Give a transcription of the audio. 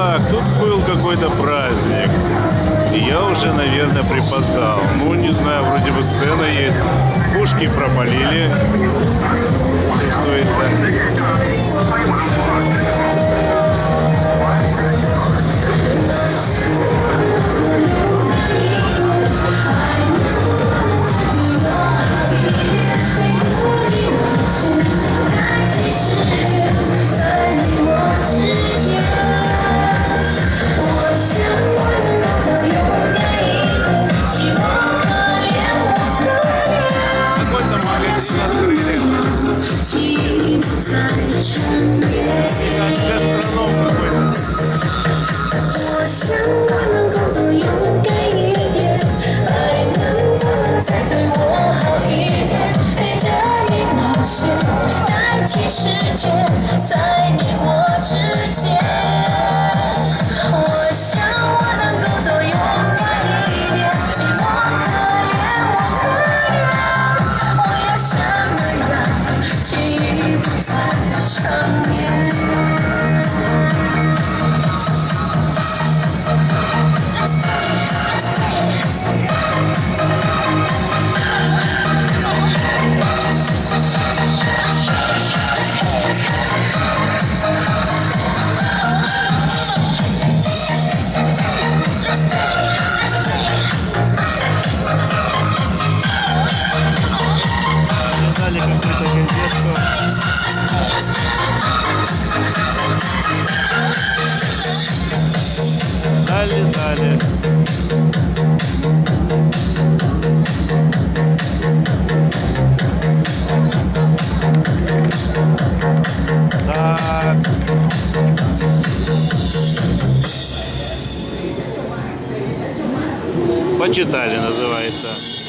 Так, тут был какой-то праздник. И я уже, наверное, припоздал. Ну, не знаю, вроде бы сцена есть. Пушки пропалили. Что это? 世界在你我之间，我想我能够多勇敢一点，寂寞可怜我可怜，我要什么样记忆不再长眠。 Дали. Так. Почитали, называется.